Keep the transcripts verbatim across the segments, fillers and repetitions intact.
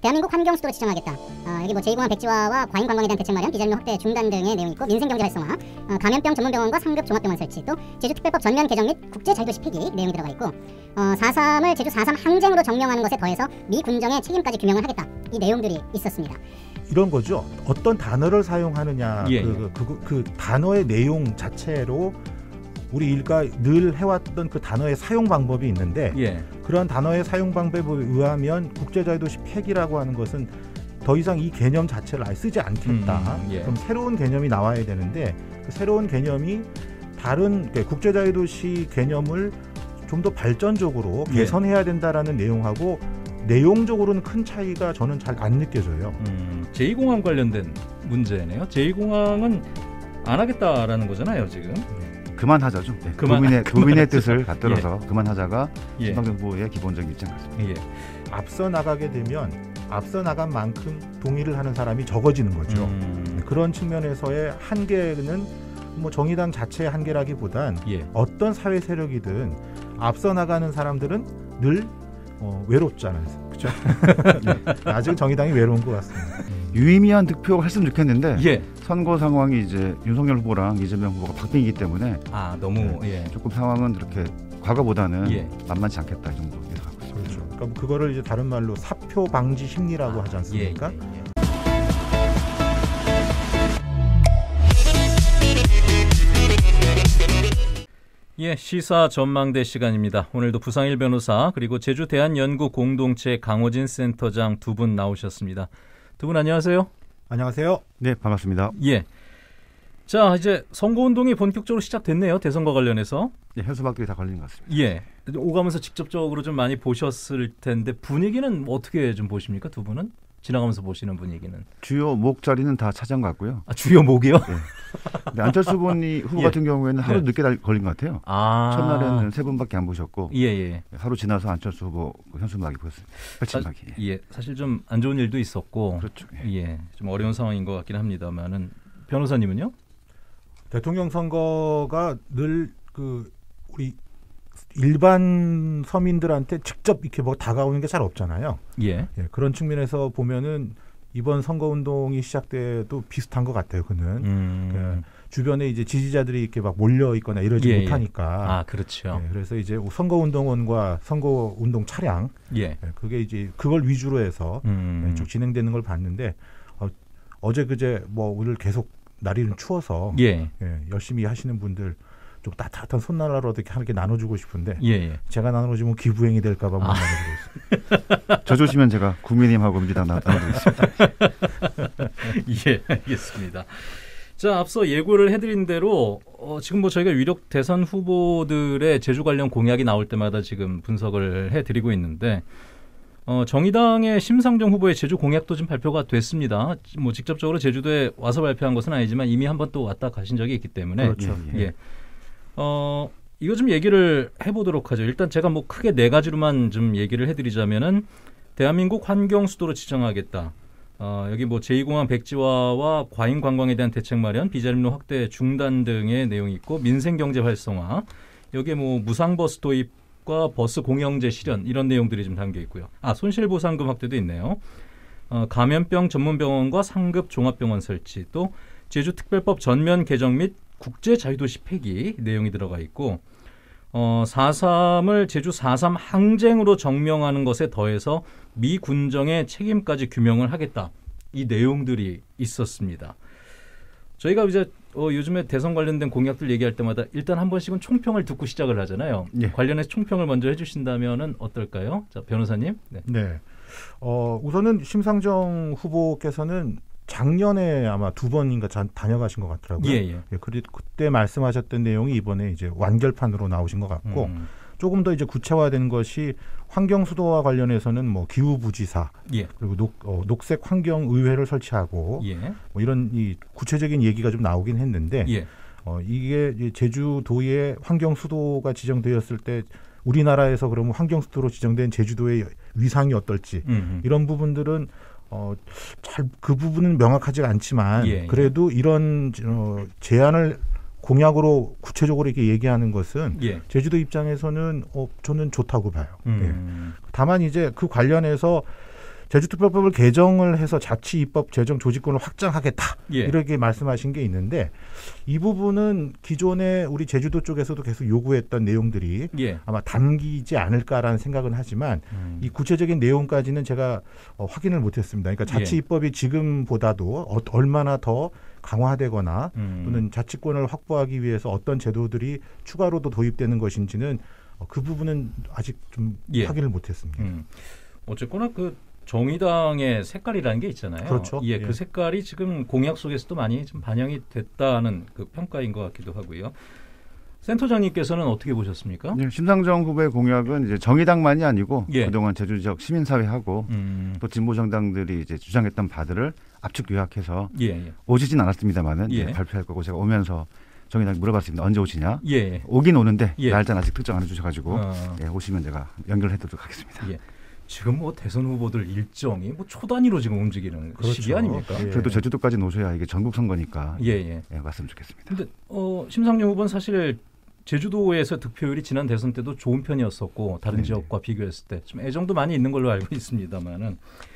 대한민국 환경수도로 지정하겠다. 어, 여기 뭐 제이공항 백지화와 과잉 관광에 대한 대책 마련, 비자립로 확대 중단 등의 내용이 있고 민생경제 활성화, 어, 감염병 전문병원과 상급 종합병원 설치, 또 제주특별법 전면 개정 및 국제자유도시 폐기 내용이 들어가 있고 어, 사 삼을 제주 사 삼 항쟁으로 정명하는 것에 더해서 미 군정의 책임까지 규명을 하겠다. 이 내용들이 있었습니다. 이런 거죠. 어떤 단어를 사용하느냐 예. 그, 그, 그, 그 단어의 내용 자체로 우리 일가 늘 해왔던 그 단어의 사용 방법이 있는데 예. 그런 단어의 사용 방법에 의하면 국제자유도시 폐기라고 하는 것은 더 이상 이 개념 자체를 아예 쓰지 않겠다. 음, 예. 그럼 새로운 개념이 나와야 되는데 그 새로운 개념이 다른 국제자유도시 개념을 좀 더 발전적으로 예. 개선해야 된다라는 내용하고 내용적으로는 큰 차이가 저는 잘 안 느껴져요. 음, 제이공항 관련된 문제네요. 제이공항은 안 하겠다라는 거잖아요, 지금. 그만하자죠. 네. 그만, 도민의, 그만 도민의 하자. 뜻을 갖들어서 예. 그만하자가 예. 심상정부의 기본적인 입장 같습니다. 예. 앞서 나가게 되면 앞서 나간 만큼 동의를 하는 사람이 적어지는 거죠. 음, 그런 측면에서의 한계는 뭐 정의당 자체의 한계라기보단 예. 어떤 사회 세력이든 앞서 나가는 사람들은 늘 어, 외롭잖아요. 그렇죠? 아직 정의당이 외로운 것 같습니다. 유의미한 득표를 했으면 좋겠는데 예. 선거 상황이 이제 윤석열 후보랑 이재명 후보가 박빙이기 때문에 아, 너무 예. 조금 상황은 이렇게 과거보다는 예. 만만치 않겠다 이 정도 예상하고 있습니다. 그렇죠. 그러니까 그거를 이제 다른 말로 사표 방지 심리라고 아, 하지 않습니까? 예, 예, 예. 예, 시사 전망대 시간입니다. 오늘도 부상일 변호사 그리고 제주 대한연구 공동체 강호진 센터장 두 분 나오셨습니다. 두 분 안녕하세요. 안녕하세요. 네, 반갑습니다. 예. 자, 이제 선거운동이 본격적으로 시작됐네요. 대선과 관련해서. 네, 현수막들이 다 걸리는 것 같습니다. 예. 오가면서 직접적으로 좀 많이 보셨을 텐데 분위기는 어떻게 좀 보십니까? 두 분은? 지나가면서 보시는 분위기는. 주요 목 자리는 다 차지한 것 같고요. 아, 주요 목이요? 네. 근데 안철수 후보니 후보 예. 같은 경우에는 하루 네. 늦게 달, 걸린 것 같아요. 아. 첫날에는 세 분밖에 안 보셨고 예, 예. 하루 지나서 안철수 후보 현수막이 보였습니다. 펼침막이. 예. 사실 좀 안 좋은 일도 있었고. 그렇죠. 예. 예. 좀 어려운 상황인 것 같긴 합니다만은 변호사님은요? 대통령 선거가 늘 그 우리 일반 서민들한테 직접 이렇게 뭐 다가오는 게 잘 없잖아요. 예. 예, 그런 측면에서 보면은 이번 선거 운동이 시작돼도 비슷한 것 같아요. 그는 음. 그 주변에 이제 지지자들이 이렇게 막 몰려 있거나 이러지 예, 못하니까. 아, 그렇죠. 예, 그래서 이제 선거 운동원과 선거 운동 차량, 예. 예, 그게 이제 그걸 위주로 해서 음. 예, 쭉 진행되는 걸 봤는데 어, 어제 그제 뭐 오늘 계속 날이는 추워서 예. 예, 열심히 하시는 분들 좀 따뜻한 손나라로 이렇게 하게 나눠주고 싶은데 예, 예. 제가 나눠주면 기부행이 될까봐 못 아. 나눠주고 있습니다. 저 조시면 제가 국민님하고 민주당 나눠드리겠습니다. 예, 알겠습니다. 자, 앞서 예고를 해드린 대로 어, 지금 뭐 저희가 유력 대선 후보들의 제주 관련 공약이 나올 때마다 지금 분석을 해드리고 있는데 어, 정의당의 심상정 후보의 제주 공약도 좀 발표가 됐습니다. 뭐 직접적으로 제주도에 와서 발표한 것은 아니지만 이미 한번 또 왔다 가신 적이 있기 때문에 그렇죠. 예. 예. 어, 이거 좀 얘기를 해보도록 하죠. 일단 제가 뭐 크게 네 가지로만 좀 얘기를 해드리자면은 대한민국 환경 수도로 지정하겠다. 어, 여기 뭐 제이 공항 백지화와 과잉 관광에 대한 대책 마련, 비자립로 확대 중단 등의 내용이 있고 민생 경제 활성화. 여기에 뭐 무상버스 도입과 버스 공영제 실현 이런 내용들이 좀 담겨 있고요. 아, 손실보상금 확대도 있네요. 어, 감염병 전문병원과 상급 종합병원 설치, 또 제주특별법 전면 개정 및 국제자유도시 폐기 내용이 들어가 있고 어, 사 삼을 제주 사 삼 항쟁으로 정명하는 것에 더해서 미 군정의 책임까지 규명을 하겠다. 이 내용들이 있었습니다. 저희가 이제 어, 요즘에 대선 관련된 공약들 얘기할 때마다 일단 한 번씩은 총평을 듣고 시작을 하잖아요. 예. 관련해서 총평을 먼저 해주신다면 어떨까요? 자, 변호사님. 네. 네. 어, 우선은 심상정 후보께서는 작년에 아마 두 번인가 자, 다녀가신 것 같더라고요. 예, 예. 예, 그리, 그때 말씀하셨던 내용이 이번에 이제 완결판으로 나오신 것 같고 음. 조금 더 이제 구체화된 것이 환경 수도와 관련해서는 뭐 기후부지사 예. 그리고 녹, 어, 녹색 환경 의회를 설치하고 예. 뭐 이런 이 구체적인 얘기가 좀 나오긴 했는데 예. 어, 이게 이제 제주도의 환경 수도가 지정되었을 때 우리나라에서 그러면 환경 수도로 지정된 제주도의 위상이 어떨지 음. 이런 부분들은 어, 잘 그 부분은 명확하지가 않지만 예, 예. 그래도 이런 어, 제안을 공약으로 구체적으로 이렇게 얘기하는 것은 예. 제주도 입장에서는 어, 저는 좋다고 봐요. 음. 예. 다만 이제 그 관련해서 제주특별법을 개정을 해서 자치 입법 재정 조직권을 확장하겠다 예. 이렇게 말씀하신 게 있는데 이 부분은 기존에 우리 제주도 쪽에서도 계속 요구했던 내용들이 예. 아마 담기지 않을까라는 생각은 하지만 음. 이 구체적인 내용까지는 제가 어, 확인을 못했습니다. 그러니까 자치 예. 입법이 지금보다도 어, 얼마나 더 강화되거나 음. 또는 자치권을 확보하기 위해서 어떤 제도들이 추가로도 도입되는 것인지는 어, 그 부분은 아직 좀 예. 확인을 못했습니다. 음. 어쨌거나 그 정의당의 색깔이라는 게 있잖아요. 그렇죠. 예, 예. 그 색깔이 지금 공약 속에서도 많이 좀 반영이 됐다는 그 평가인 것 같기도 하고요. 센터장님께서는 어떻게 보셨습니까? 네, 심상정 후보의 공약은 이제 정의당만이 아니고 예. 그동안 제주 지역 시민사회하고 음. 또 진보 정당들이 이제 주장했던 바들을 압축 요약해서 예, 예. 오시진 않았습니다만은 예. 이제 발표할 거고 제가 오면서 정의당이 물어봤습니다. 언제 오시냐? 예, 예. 오긴 오는데 예. 날짜는 아직 특정 안 해주셔가지고 어. 예, 오시면 제가 연결해드리도록 하겠습니다. 예. 지금 뭐 대선 후보들 일정이 뭐 초 단위로 지금 움직이는 그렇죠. 시기 아닙니까? 예. 그래도 제주도까지 오셔야 이게 전국 선거니까 예, 예. 예, 왔으면 좋겠습니다. 근데 어, 심상정 후보는 사실 제주도에서 득표율이 지난 대선 때도 좋은 편이었었고 다른 네네. 지역과 비교했을 때 좀 애정도 많이 있는 걸로 알고 있습니다만은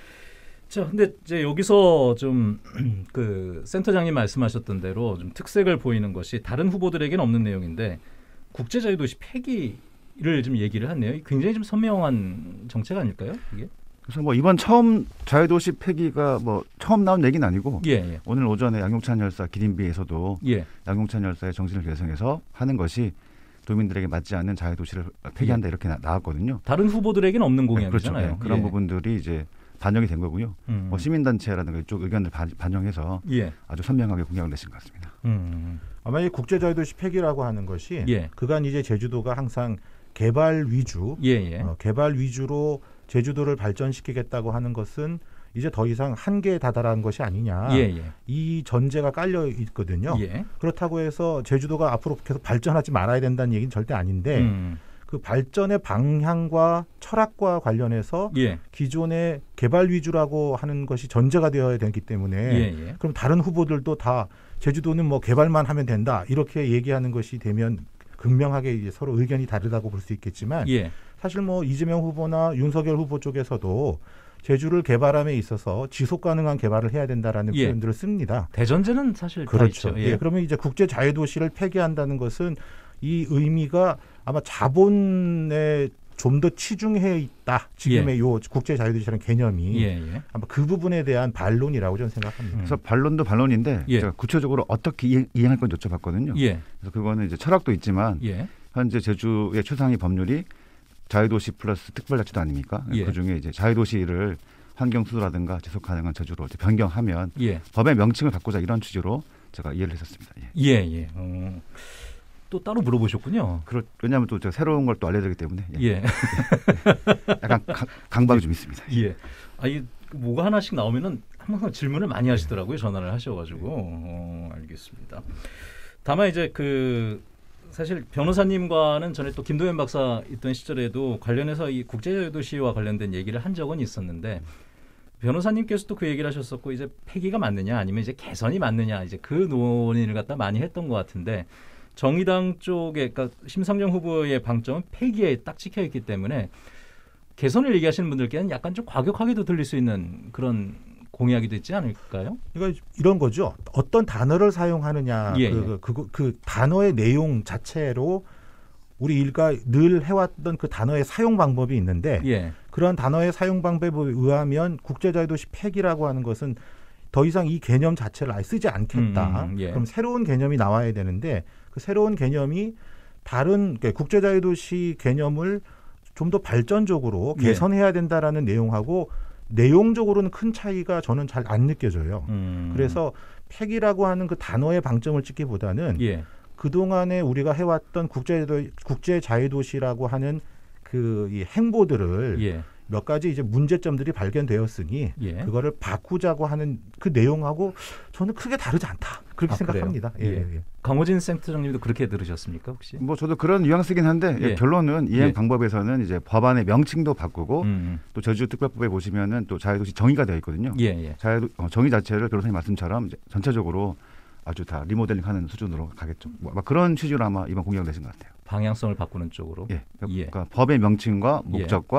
자, 근데 이제 여기서 좀 그 센터장님 말씀하셨던 대로 좀 특색을 보이는 것이 다른 후보들에게는 없는 내용인데 국제자유도시 폐기를 좀 얘기를 했네요. 굉장히 좀 선명한 정책 아닐까요? 이게? 그래서 뭐 이번 처음 자유도시 폐기가 뭐 처음 나온 얘기는 아니고 예, 예. 오늘 오전에 양용찬 열사 기린비에서도 예. 양용찬 열사의 정신을 계승해서 하는 것이 도민들에게 맞지 않는 자유도시를 폐기한다 이렇게 나, 나왔거든요. 다른 후보들에게는 없는 네, 그렇죠. 공약이잖아요. 네, 그런 예. 부분들이 이제 반영이 된 거고요. 음. 뭐 시민단체라든가 이쪽 의견을 반, 반영해서 예. 아주 선명하게 공약을 내신 것 같습니다. 음. 아마 이 국제자유도시 폐기라고 하는 것이 예. 그간 이제 제주도가 항상 개발 위주, 예, 예. 어, 개발 위주로 제주도를 발전시키겠다고 하는 것은 이제 더 이상 한계에 다다른 것이 아니냐. 예, 예. 이 전제가 깔려 있거든요. 예. 그렇다고 해서 제주도가 앞으로 계속 발전하지 말아야 된다는 얘기는 절대 아닌데 음. 그 발전의 방향과 철학과 관련해서 예. 기존의 개발 위주라고 하는 것이 전제가 되어야 되기 때문에 예, 예. 그럼 다른 후보들도 다 제주도는 뭐 개발만 하면 된다 이렇게 얘기하는 것이 되면 극명하게 이제 서로 의견이 다르다고 볼 수 있겠지만 예. 사실 뭐 이재명 후보나 윤석열 후보 쪽에서도 제주를 개발함에 있어서 지속 가능한 개발을 해야 된다라는 예. 표현들을 씁니다. 대전제는 사실 그렇죠. 다 있죠. 예. 그러면 이제 국제 자유도시를 폐기한다는 것은 이 의미가 아마 자본에 좀 더 치중해 있다. 지금의 예. 요 국제 자유도시라는 개념이 예, 예. 아마 그 부분에 대한 반론이라고 저는 생각합니다. 그래서 반론도 반론인데 예. 제가 구체적으로 어떻게 이행, 이행할 건지 여쭤봤거든요. 예. 그래서 그거는 이제 철학도 있지만 예. 현재 제주의 최상위 법률이 자유도시 플러스 특별자치도 아닙니까? 예. 그중에 이제 자유도시를 환경수도라든가 지속 가능한 제주로 이제 변경하면 예. 법의 명칭을 바꾸자 이런 취지로 제가 이해를 했었습니다. 예. 예, 예. 어. 또 따로 물어보셨군요. 그렇, 왜냐하면 또 제가 새로운 걸 또 알려드리기 때문에 예. 예. 약간 가, 강박이 좀 있습니다. 예. 아, 이 뭐가 하나씩 나오면은 항상 질문을 많이 하시더라고요. 전화를 하셔가지고. 어, 알겠습니다. 다만 이제 그 사실 변호사님과는 전에 또 김도현 박사 있던 시절에도 관련해서 이 국제자유도시와 관련된 얘기를 한 적은 있었는데 변호사님께서도 그 얘기를 하셨었고 이제 폐기가 맞느냐 아니면 이제 개선이 맞느냐 이제 그 논의를 갖다 많이 했던 것 같은데. 정의당 쪽에 그러니까 심상정 후보의 방점은 폐기에 딱 찍혀 있기 때문에 개선을 얘기하시는 분들께는 약간 좀 과격하게도 들릴 수 있는 그런 공약이 되지 않을까요? 그러니까 이런 거죠. 어떤 단어를 사용하느냐 예, 그, 예. 그, 그, 그 단어의 내용 자체로 우리 일가 늘 해왔던 그 단어의 사용 방법이 있는데 예. 그러한 단어의 사용 방법에 의하면 국제자유도시 폐기라고 하는 것은 더 이상 이 개념 자체를 아예 쓰지 않겠다. 음, 예. 그럼 새로운 개념이 나와야 되는데 그 새로운 개념이 다른 그러니까 국제자유도시 개념을 좀 더 발전적으로 예. 개선해야 된다라는 내용하고 내용적으로는 큰 차이가 저는 잘 안 느껴져요. 음. 그래서 폐기라고 하는 그 단어의 방점을 찍기보다는 예. 그동안에 우리가 해왔던 국제도, 국제자유도시라고 하는 그 이 행보들을 예. 몇 가지 이제 문제점들이 발견되었으니 예. 그거를 바꾸자고 하는 그 내용하고 저는 크게 다르지 않다 그렇게 아, 생각합니다. 예, 그래요? 예. 강호진 센터장님도 그렇게 들으셨습니까 혹시? 뭐 저도 그런 뉘앙스긴 한데 예. 예, 결론은 이행 예. 방법에서는 이제 법안의 명칭도 바꾸고 음. 또 제주특별법에 보시면은 또 자유도시 정의가 되어 있거든요. 예, 예. 자유 어, 정의 자체를 변호사님 말씀처럼 이제 전체적으로 아주 다 리모델링하는 수준으로 가겠죠. 뭐 아마 그런 취지로 아마 이번 공약을 내신 것 같아요. 방향성을 바꾸는 쪽으로. 예, 예. 그러니까 법의 명칭과 목적과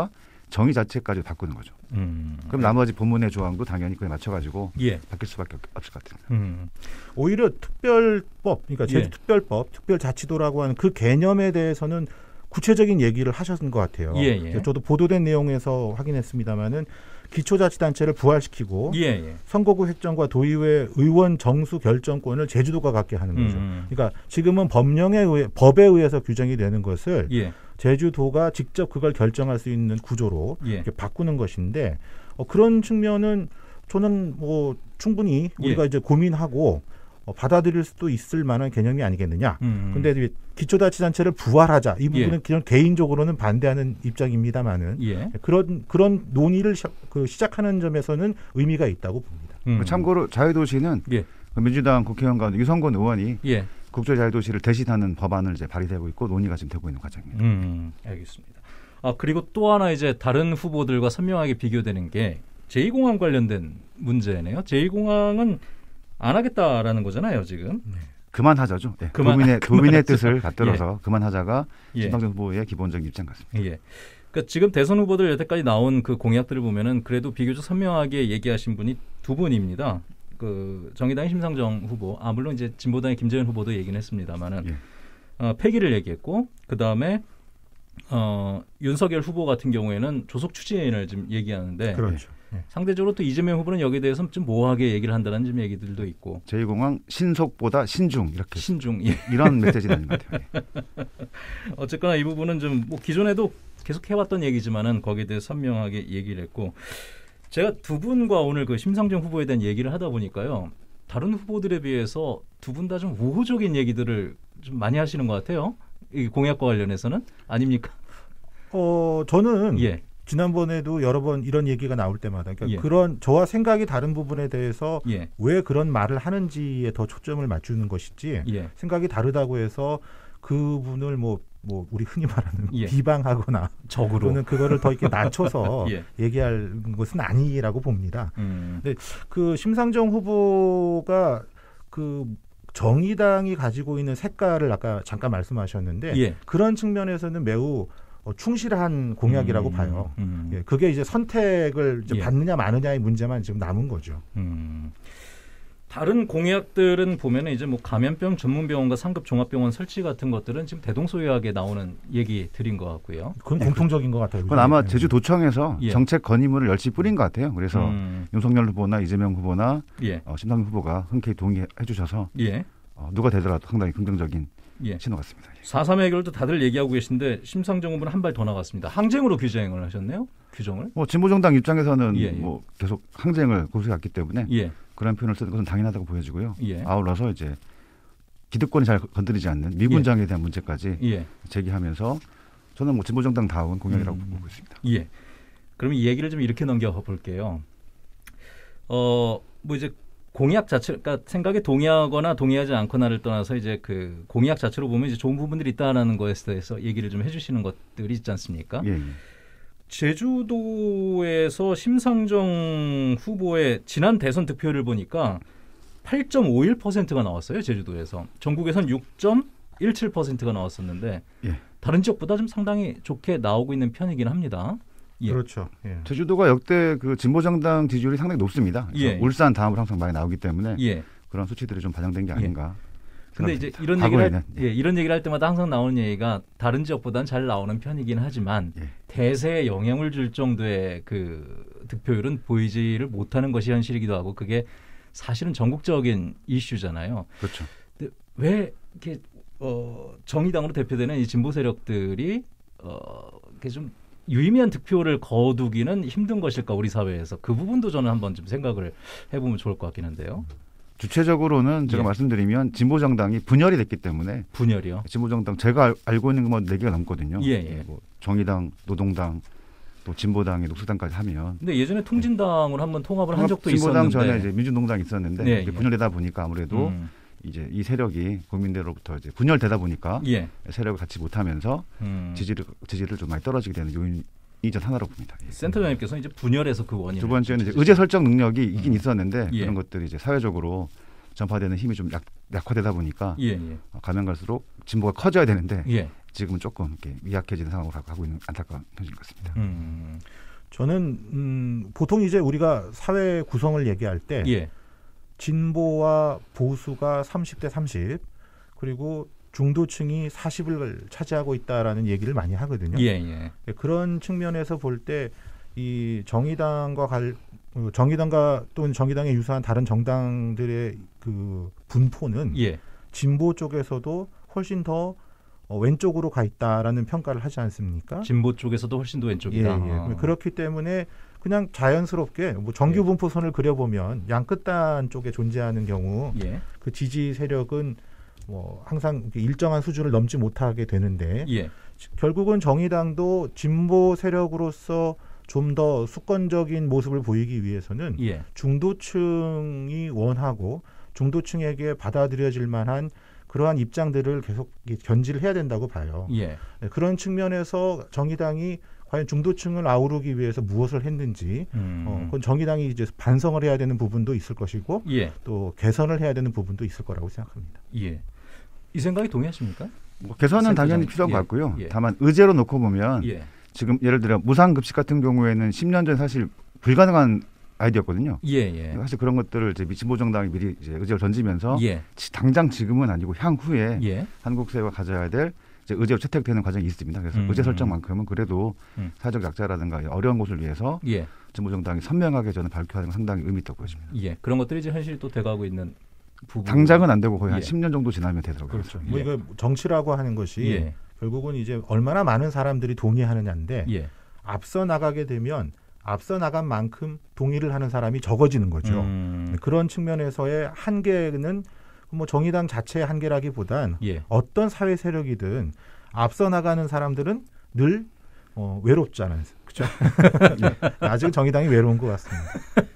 정의 자체까지 바꾸는 거죠. 음. 그럼 나머지 본문의 조항도 당연히 그에 맞춰가지고 예. 바뀔 수밖에 없을 것 같아요. 음. 오히려 특별법, 그러니까 예. 제주특별법, 특별자치도라고 하는 그 개념에 대해서는 구체적인 얘기를 하셨던 것 같아요. 예, 예. 저도 보도된 내용에서 확인했습니다마는 기초자치단체를 부활시키고 예, 예. 선거구 획정과 도의회 의원 정수 결정권을 제주도가 갖게 하는 거죠. 음. 그러니까 지금은 법령에 의해, 법에 의해서 규정이 되는 것을 예. 제주도가 직접 그걸 결정할 수 있는 구조로 예. 이렇게 바꾸는 것인데 어, 그런 측면은 저는 뭐 충분히 우리가 예. 이제 고민하고 어, 받아들일 수도 있을 만한 개념이 아니겠느냐. 음. 근데 이제 기초자치단체를 부활하자 이 부분은 예. 그냥 개인적으로는 반대하는 입장입니다만은 예. 그런 그런 논의를 시, 그 시작하는 점에서는 의미가 있다고 봅니다. 음. 참고로 자유도시는 예. 그 민주당 국회의원 가운데 유성권 의원이 예. 국제자유도시를 대신하는 법안을 이제 발의되고 있고 논의가 지금 되고 있는 과정입니다. 음, 알겠습니다. 아, 그리고 또 하나 이제 다른 후보들과 선명하게 비교되는 게 제이 공항 관련된 문제네요. 제이 공항은 안 하겠다라는 거잖아요, 지금. 그만하자죠. 네. 그만- 도민의, 그만하자. 도민의 뜻을 받들어서 그만하자가 예. 심상정 후보의 기본적인 입장 같습니다. 예. 그러니까 지금 대선 후보들 여태까지 나온 그 공약들을 보면은 그래도 비교적 선명하게 얘기하신 분이 두 분입니다. 그 정의당의 심상정 후보, 아 물론 이제 진보당의 김재현 후보도 얘기는 했습니다만은 예. 어, 폐기를 얘기했고 그 다음에 어, 윤석열 후보 같은 경우에는 조속 추진을 지금 얘기하는데 그렇죠. 예. 상대적으로 또 이재명 후보는 여기에 대해서 좀 모호하게 얘기를 한다는 좀 얘기들도 있고 제이 공항 신속보다 신중 이렇게 신중. 예. 이런 메시지가 있는 것 같아요. 예. 어쨌거나 이 부분은 좀 뭐 기존에도 계속 해왔던 얘기지만은 거기에 대해서 선명하게 얘기를 했고 제가 두 분과 오늘 그 심상정 후보에 대한 얘기를 하다 보니까요 다른 후보들에 비해서 두 분 다 좀 우호적인 얘기들을 좀 많이 하시는 것 같아요. 이 공약과 관련해서는 아닙니까? 어 저는 예, 지난번에도 여러 번 이런 얘기가 나올 때마다 그러니까 예. 그런 저와 생각이 다른 부분에 대해서 예, 왜 그런 말을 하는지에 더 초점을 맞추는 것이지 예, 생각이 다르다고 해서 그분을 뭐, 뭐 우리 흔히 말하는 예. 비방하거나 적으로. 또는 그거를 더 이렇게 낮춰서 예. 얘기할 것은 아니라고 봅니다. 음, 그 심상정 후보가 그 정의당이 가지고 있는 색깔을 아까 잠깐 말씀하셨는데 예. 그런 측면에서는 매우 어, 충실한 공약이라고 음, 봐요. 음, 예, 그게 이제 선택을 이제 예. 받느냐 마느냐의 문제만 지금 남은 거죠. 음. 다른 공약들은 보면은 이제 뭐 감염병 전문병원과 상급 종합병원 설치 같은 것들은 지금 대동소이하게 나오는 얘기들인 것 같고요. 그건 공통적인 것 같아요. 그건 아마 예. 제주도청에서 예. 정책 건의문을 열심히 뿌린 것 같아요. 그래서 음, 윤석열 후보나 이재명 후보나 예, 어, 심상정 후보가 흔쾌히 동의해 주셔서 예, 어, 누가 되더라도 상당히 긍정적인 예. 신호 같습니다. 예. 사 삼 해결도 다들 얘기하고 계신데 심상정 후보는 한 발 더 나갔습니다. 항쟁으로 규정을 하셨네요. 규정을. 뭐 진보정당 입장에서는 예, 예. 뭐 계속 항쟁을 고수해왔기 때문에 예, 그런 표현을 쓰는 것은 당연하다고 보여지고요. 예, 아울러서 이제 기득권이 잘 건드리지 않는 미군장에 대한 문제까지 예, 제기하면서 저는 뭐 진보정당다운 공약이라고 음. 보고 있습니다. 예. 그러면 이 얘기를 좀 이렇게 넘겨볼게요. 어, 뭐 이제 공약 자체, 그러니까 생각에 동의하거나 동의하지 않거나를 떠나서 이제 그 공약 자체로 보면 이제 좋은 부분들이 있다라는 거에 대해서 얘기를 좀 해주시는 것들이 있지 않습니까? 예, 예. 제주도에서 심상정 후보의 지난 대선 득표율을 보니까 팔 점 오일 퍼센트가 나왔어요. 제주도에서. 전국에선 육 점 일칠 퍼센트가 나왔었는데 예. 다른 지역보다 좀 상당히 좋게 나오고 있는 편이긴 합니다. 예. 그렇죠. 예. 제주도가 역대 그 진보정당 지지율이 상당히 높습니다. 그래서 예. 울산 다음으로 항상 많이 나오기 때문에 예. 그런 수치들이 좀 반영된 게 아닌가. 근데 이제 생각합니다. 이런 얘기를 할, 과거에는. 예, 이런 얘기를 할 때마다 항상 나오는 얘기가 다른 지역보다는 잘 나오는 편이긴 하지만 예. 대세에 영향을 줄 정도의 그 득표율은 보이지를 못하는 것이 현실이기도 하고 그게 사실은 전국적인 이슈잖아요. 그렇죠. 근데 왜 이렇게 어, 정의당으로 대표되는 이 진보 세력들이 어, 이렇게 좀 유의미한 득표를 거두기는 힘든 것일까 우리 사회에서 그 부분도 저는 한번 좀 생각을 해보면 좋을 것 같긴 한데요. 주체적으로는 제가 예. 말씀드리면 진보정당이 분열이 됐기 때문에 분열이요. 진보정당 제가 알, 알고 있는 건 네 개가 넘거든요. 예, 예. 뭐 정의당, 노동당, 또 진보당이 녹색당까지 하면 근데 예전에 통진당으로 한번 통합을 한 적도 진보당 있었는데 전에 이제 민주노동당이 있었는데 네, 이게 예. 분열되다 보니까 아무래도 음, 이제 이 세력이 국민들로부터 이제 분열되다 보니까 예. 세력을 같이 못하면서 음. 지지를 지지를 좀 많이 떨어지게 되는 요인이 전 하나로 봅니다. 예. 센터장님께서 이제 분열에서 그 원인. 두 번째는 이제 의제 설정 능력이 있긴 음. 있었는데 예. 그런 것들이 이제 사회적으로 전파되는 힘이 좀 약, 약화되다 보니까 예, 예. 가면 갈수록 진보가 커져야 되는데 예. 지금은 조금 이렇게 미약해지는 상황으로 가고 있는 안타까운 현실인 것 같습니다. 음. 저는 음, 보통 이제 우리가 사회 구성을 얘기할 때 예. 진보와 보수가 삼십 대 삼십 그리고 중도층이 사십을 차지하고 있다라는 얘기를 많이 하거든요. 예, 예. 그런 측면에서 볼 때 이 정의당과 갈 정의당과 또는 정의당에 유사한 다른 정당들의 그 분포는 예. 진보 쪽에서도 훨씬 더 어, 왼쪽으로 가 있다라는 평가를 하지 않습니까? 진보 쪽에서도 훨씬 더 왼쪽이다. 예, 예. 아. 그렇기 때문에 그냥 자연스럽게 뭐 정규 분포선을 그려보면 양끝단 쪽에 존재하는 경우 예. 그 지지 세력은 뭐 항상 이렇게 일정한 수준을 넘지 못하게 되는데 예. 결국은 정의당도 진보 세력으로서 좀 더 수권적인 모습을 보이기 위해서는 예. 중도층이 원하고 중도층에게 받아들여질 만한 그러한 입장들을 계속 견지를 해야 된다고 봐요. 예. 네, 그런 측면에서 정의당이 과연 중도층을 아우르기 위해서 무엇을 했는지 음. 어, 그건 정의당이 이제 반성을 해야 되는 부분도 있을 것이고 예. 또 개선을 해야 되는 부분도 있을 거라고 생각합니다. 예. 이 생각이 동의하십니까? 뭐 개선은 당연히 센터장. 필요한 예. 것 같고요. 예. 다만 의제로 놓고 보면 예. 지금 예를 들어 무상급식 같은 경우에는 십 년 전 사실 불가능한 아이디어였거든요. 예, 예. 사실 그런 것들을 이제 진보 정당이 미리 이제 의제로 던지면서 예. 지- 당장 지금은 아니고 향후에 예. 한국 사회가 가져야 될 이제 의제로 채택되는 과정이 있습니다. 그래서 음. 의제 설정만큼은 그래도 음. 사회적 약자라든가 어려운 곳을 위해서 예. 진보 정당이 선명하게 저는 밝혀야 하는 건 상당히 의미 있다고 보여집니다. 예. 그런 것들이 이제 현실이 또 돼가고 있는 부분. 당장은 안 되고 거의 한 예. 십 년 정도 지나면 되더라고요. 그렇죠. 뭐 예. 이거 정치라고 하는 것이 예. 결국은 이제 얼마나 많은 사람들이 동의하느냐인데 예. 앞서 나가게 되면 앞서 나간 만큼 동의를 하는 사람이 적어지는 거죠. 음. 네, 그런 측면에서의 한계는 뭐 정의당 자체의 한계라기보단 예. 어떤 사회 세력이든 앞서 나가는 사람들은 늘 어, 외롭잖아요. 그렇죠? 아직 정의당이 외로운 것 같습니다.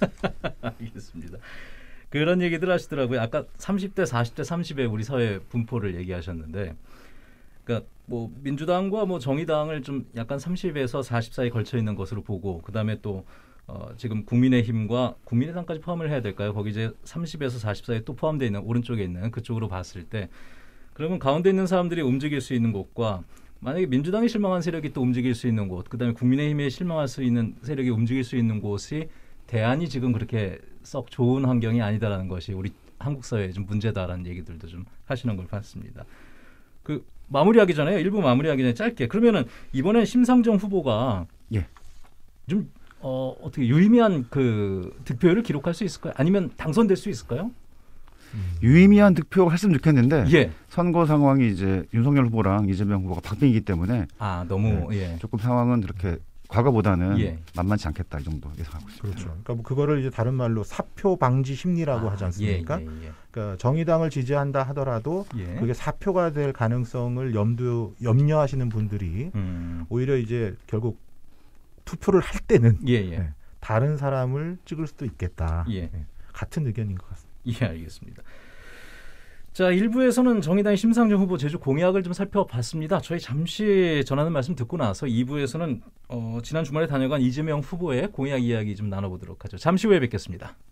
알겠습니다. 그런 얘기들 하시더라고요. 아까 삼십 대, 사십 대, 삼십의 우리 사회 분포를 얘기하셨는데, 그러니까 뭐 민주당과 뭐 정의당을 좀 약간 삼십에서 사십 사이 걸쳐 있는 것으로 보고, 그 다음에 또 어, 지금 국민의힘과 국민의당까지 포함을 해야 될까요? 거기 이제 삼십에서 사십 사이에 또 포함되어 있는 오른쪽에 있는 그쪽으로 봤을 때, 그러면 가운데 있는 사람들이 움직일 수 있는 곳과 만약에 민주당이 실망한 세력이 또 움직일 수 있는 곳, 그 다음에 국민의힘에 실망할 수 있는 세력이 움직일 수 있는 곳이 대안이 지금 그렇게 썩 좋은 환경이 아니다라는 것이 우리 한국 사회에 좀 문제다라는 얘기들도 좀 하시는 걸 봤습니다. 그 마무리하기 전에 일부 마무리하기 전에 짧게 그러면은 이번엔 심상정 후보가 예. 좀 어, 어떻게 유의미한 그 득표율을 기록할 수 있을까요? 아니면 당선될 수 있을까요? 유의미한 득표를 했으면 좋겠는데 예. 선거 상황이 이제 윤석열 후보랑 이재명 후보가 박빙이기 때문에 아 너무 예. 조금 상황은 그렇게 과거보다는 예. 만만치 않겠다 이 정도 예상하고 있습니다. 그렇죠. 그러니까 뭐 그거를 이제 다른 말로 사표 방지 심리라고 아, 하지 않습니까? 예, 예, 예. 그러니까 정의당을 지지한다 하더라도 예. 그게 사표가 될 가능성을 염두 염려하시는 분들이 음. 오히려 이제 결국 투표를 할 때는 예, 예. 네, 다른 사람을 찍을 수도 있겠다. 예. 네, 같은 의견인 것 같습니다. 예, 알겠습니다. 자, 일 부에서는 정의당의 심상정 후보 제주 공약을 좀 살펴봤습니다. 저희 잠시 전하는 말씀 듣고 나서 이 부에서는 어, 지난 주말에 다녀간 이재명 후보의 공약 이야기 좀 나눠보도록 하죠. 잠시 후에 뵙겠습니다.